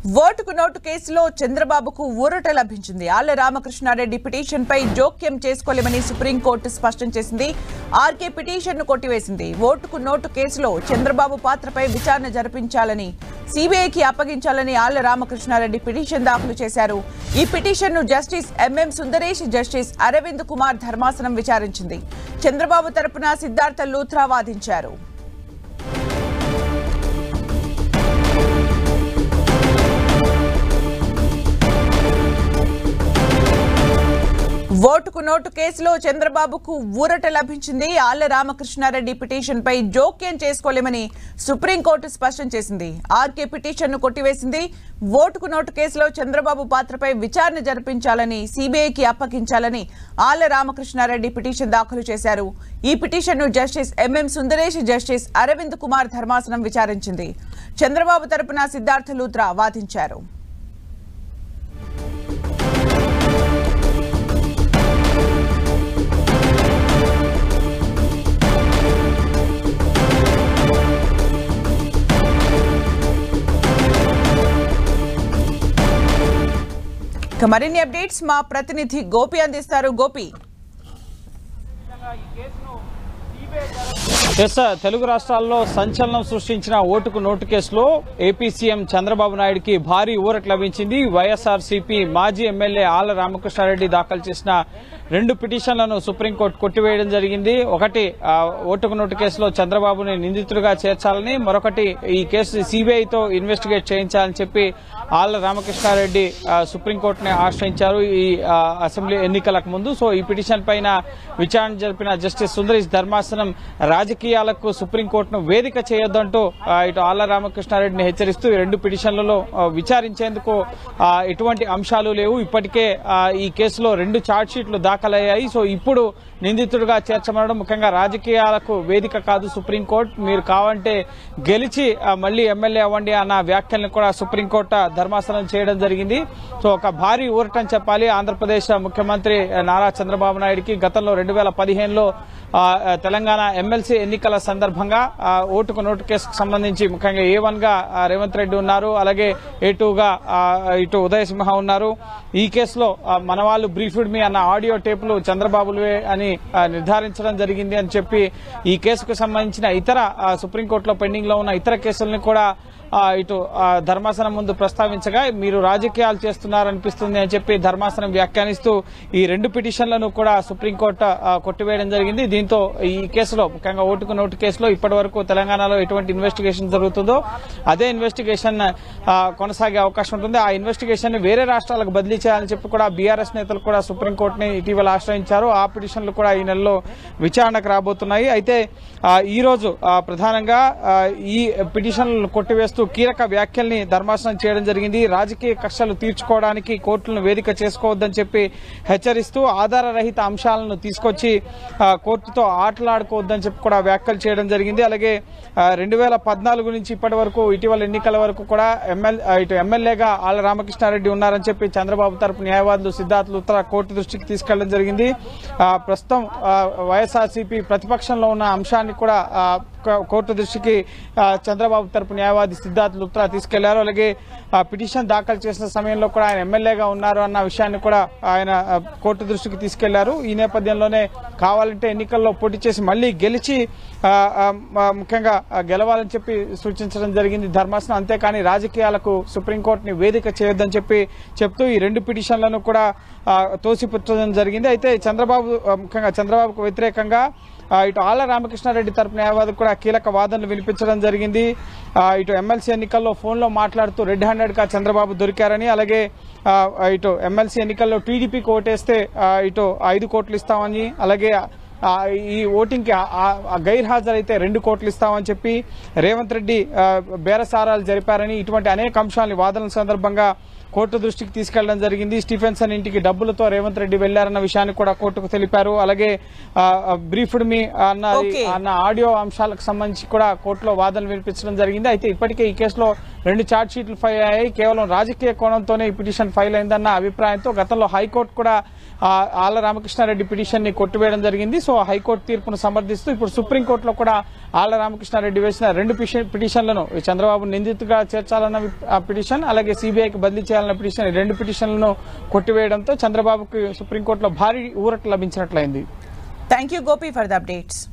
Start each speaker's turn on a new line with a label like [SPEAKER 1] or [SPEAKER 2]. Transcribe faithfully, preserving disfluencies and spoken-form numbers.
[SPEAKER 1] ఓటుకు నోటు కేసులో చంద్రబాబుకు ఊరట లభించింది. ఆళ్ల రామకృష్ణారెడ్డి పిటిషన్ పై జోక్యం చేసుకోలేమని సుప్రీంకోర్టు స్పష్టం చేసింది. ఆర్కే పిటిషన్ ను కొట్టివేసింది. ఓటుకు నోటు కేసులో చంద్రబాబు పాత్రపై విచారణ జరిపించాలని, సీబీఐకి అప్పగించాలని ఆళ్ల రామకృష్ణారెడ్డి పిటిషన్ దాఖలు చేశారు. ఈ పిటిషన్ ను justice MM Sundaresh, justice Aravind Kumar ధర్మాసనం విచారించింది. చంద్రబాబు తరపున సిద్ధార్థ లూథ్రా వాదించారు. ఓటుకు నోటు కేసులో చంద్రబాబుకు ఊరట లభించింది. ఆళ్ల రామకృష్ణారెడ్డి పిటిషన్ పై జోక్యం చేసుకోలేమని సుప్రీంకోర్టు స్పష్టం చేసింది. ఆర్కే పిటిషన్ ను కొట్టివేసింది. ఓటుకు నోటు కేసులో చంద్రబాబు పాత్రపై విచారణ జరిపించాలని, సీబీఐకి అప్పగించాలని ఆళ్ల రామకృష్ణారెడ్డి పిటిషన్ దాఖలు చేశారు. ఈ పిటిషన్ ను justice MM Sundaresh, justice Aravind Kumar ధర్మాసనం విచారించింది. చంద్రబాబు తరపున సిద్ధార్థ లూథ్రా వాదించారు. మరిన్ని అప్డేట్స్ మా ప్రతినిధి గోపి అందిస్తారు. గోపి,
[SPEAKER 2] తెలుగు రాష్ట్రాల్లో సంచలనం సృష్టించిన ఓటుకు నోటు కేసులో ఏపీ సీఎం చంద్రబాబు నాయుడుకి భారీ ఊరట లభించింది. వైఎస్ఆర్సీపీ మాజీ ఎమ్మెల్యే ఆళ్ల రామకృష్ణారెడ్డి దాఖలు చేసిన రెండు పిటిషన్లను సుప్రీంకోర్టు కొట్టివేయడం జరిగింది. ఒకటి ఓటుకు నోటు కేసులో చంద్రబాబుని నిందితుడిగా చేర్చాలని, మరొకటి ఈ కేసు సీబీఐతో ఇన్వెస్టిగేట్ చేయించాలని చెప్పి ఆళ్ల రామకృష్ణారెడ్డి సుప్రీంకోర్టుని ఆశ్రయించారు ఈ అసెంబ్లీ ఎన్నికలకు ముందు. సో ఈ పిటిషన్ పైన విచారణ జరిపిన జస్టిస్ సుందరేష్ ధర్మాసనం రాజకీయాలకు సుప్రీంకోర్టును వేదిక చేయొద్దంటూ ఇటు ఆళ్ల రామకృష్ణారెడ్డిని హెచ్చరిస్తూ ఈ రెండు పిటిషన్లలో విచారించేందుకు ఎటువంటి అంశాలు లేవు, ఇప్పటికే ఈ కేసులో రెండు ఛార్జ్ షీట్లు దాఖలయ్యాయి. సో ఇప్పుడు నిందితుడిగా చేర్చమనడం ముఖ్యంగా రాజకీయాలకు వేదిక కాదు సుప్రీంకోర్టు, మీరు కావంటే గెలిచి మళ్లీ ఎమ్మెల్యే అవ్వండి అన్న వ్యాఖ్యలను కూడా సుప్రీంకోర్టు ధర్మాసనం చేయడం జరిగింది. సో ఒక భారీ ఊరటని చెప్పాలి. ఆంధ్రప్రదేశ్ ముఖ్యమంత్రి నారా చంద్రబాబు నాయుడికి గతంలో రెండు వేల పదిహేనులో తెలంగాణ ఎమ్మెల్సీ ఎన్నికల సందర్భంగా ఓటుకు నోటు కేసుకు సంబంధించి ముఖ్యంగా ఏ వన్ గా రేవంత్ రెడ్డి ఉన్నారు, అలాగే ఏ టూ గా ఇటు ఉదయ్ సింహ ఉన్నారు. ఈ కేసులో మన వాళ్ళు బ్రీఫ్డ్ మీ అన్న ఆడియో టేపులు చంద్రబాబులవే అని నిర్ధారించడం జరిగింది అని చెప్పి ఈ కేసుకు సంబంధించిన ఇతర సుప్రీంకోర్టులో పెండింగ్ లో ఉన్న ఇతర కేసులను కూడా ఇటు ధర్మాసనం ముందు ప్రస్తావించగా మీరు రాజకీయాలు చేస్తున్నారనిపిస్తుంది అని చెప్పి ధర్మాసనం వ్యాఖ్యానిస్తూ ఈ రెండు పిటిషన్లను కూడా సుప్రీంకోర్టు కొట్టివేయడం జరిగింది. దీంతో ఈ కేసులో ముఖ్యంగా ఓటుకు నోటు కేసులో ఇప్పటి వరకు తెలంగాణలో ఎటువంటి ఇన్వెస్టిగేషన్ జరుగుతుందో అదే ఇన్వెస్టిగేషన్ కొనసాగే అవకాశం ఉంటుంది. ఆ ఇన్వెస్టిగేషన్ వేరే రాష్ట్రాలకు బదిలీ చేయాలని చెప్పి కూడా బీఆర్ఎస్ నేతలు కూడా సుప్రీంకోర్టుని ఇటీవల ఆశ్రయించారు. ఆ పిటిషన్లు కూడా ఈ నెలలో విచారణకు రాబోతున్నాయి. అయితే ఈ రోజు ప్రధానంగా ఈ పిటిషన్లను కొట్టివేస్తూ కీలక వ్యాఖ్యల్ని ధర్మాసనం చేయడం జరిగింది. రాజకీయ కక్షలు తీర్చుకోవడానికి కోర్టులను వేదిక చేసుకోవద్దని చెప్పి హెచ్చరిస్తూ ఆధార రహిత అంశాలను తీసుకొచ్చి కోర్టుతో ఆటలాడుకోవద్దని చెప్పి కూడా వ్యాఖ్యలు చేయడం జరిగింది. అలాగే రెండు వేల పద్నాలుగు నుంచి ఇప్పటి వరకు ఇటీవల ఎన్నికల వరకు కూడా ఎమ్మెల్యే ఇటు ఎమ్మెల్యేగా ఆళ్ల రామకృష్ణారెడ్డి ఉన్నారని చెప్పి చంద్రబాబు తరపు న్యాయవాదులు సిద్ధార్థ లూథ్రా కోర్టు దృష్టికి తీసుకెళ్లడం జరిగింది. ప్రస్తుతం వైఎస్ఆర్సీపీ ప్రతిపక్షంలో ఉన్న అంశాన్ని కూడా కోర్టు దృష్టికి చంద్రబాబు తరపు న్యాయవాది సిద్ధార్థ లూథ్రా తీసుకెళ్లారు. అలాగే పిటిషన్ దాఖలు చేసిన సమయంలో కూడా ఆయన ఎమ్మెల్యేగా ఉన్నారు అన్న విషయాన్ని కూడా ఆయన కోర్టు దృష్టికి తీసుకెళ్లారు. ఈ నేపథ్యంలోనే కావాలంటే ఎన్నికల్లో పోటీ చేసి మళ్లీ గెలిచి ముఖ్యంగా గెలవాలని చెప్పి సూచించడం జరిగింది ధర్మాసనం. అంతేకాని రాజకీయాలకు సుప్రీంకోర్టుని వేదిక చేయొద్దని చెప్పి చెప్తూ ఈ రెండు పిటిషన్లను కూడా తోసిపుచ్చడం జరిగింది. అయితే చంద్రబాబు ముఖ్యంగా చంద్రబాబుకు వ్యతిరేకంగా ఇటు ఆళ్ల రామకృష్ణారెడ్డి తరపు న్యాయవాది కూడా కీలక వాదనలు వినిపించడం జరిగింది. ఇటు ఎమ్మెల్సీ ఎన్నికల్లో ఫోన్లో మాట్లాడుతూ రెడ్ హ్యాండెడ్ గా చంద్రబాబు దొరికారని, అలాగే ఇటు ఎమ్మెల్సీ ఎన్నికల్లో టీడీపీకి ఓటేస్తే ఇటు ఐదు కోట్లు ఇస్తామని, అలాగే ఈ ఓటింగ్ కి గైర్హాజరైతే రెండు కోట్లు ఇస్తామని చెప్పి రేవంత్ రెడ్డి బేరసారాలు జరిపారని, ఇటువంటి అనేక అంశాలను వాదనల సందర్భంగా కోర్టు దృష్టికి తీసుకెళ్లడం జరిగింది. స్టీఫెన్సన్ ఇంటికి డబ్బులతో రేవంత్ రెడ్డి వెళ్లారన్న విషయాన్ని కూడా కోర్టుకు తెలిపారు. అలాగే బ్రీఫ్డ్ మీ అన్న అన్న ఆడియో అంశాలకు సంబంధించి కూడా కోర్టులో వాదనలు వినిపించడం జరిగింది. అయితే ఇప్పటికే ఈ కేసులో రెండు ఛార్జ్ షీట్లు ఫైల్ అయ్యాయి. కేవలం రాజకీయ కోణంతోనే ఈ పిటిషన్ ఫైల్ అయిందన్న అభిప్రాయంతో గతంలో హైకోర్టు కూడా ఆళ్ల రామకృష్ణారెడ్డి పిటిషన్ ని కొట్టివేయడం జరిగింది. సో సో హైకోర్టు తీర్పును సమర్థిస్తూ ఇప్పుడు సుప్రీంకోర్టులో కూడా ఆళ్ల రామకృష్ణారెడ్డి వేసిన రెండు పిటిషన్లను చంద్రబాబు నిందితుగా చేర్చాలన్న పిటిషన్, అలాగే సిబిఐకి బదిలీ చేయాలన్న పిటిషన్, రెండు పిటిషన్లను కొట్టివేయడంతో చంద్రబాబుకు సుప్రీంకోర్టులో భారీ ఊరట లభించినట్లయింది.
[SPEAKER 1] Thank you Gopi for the updates.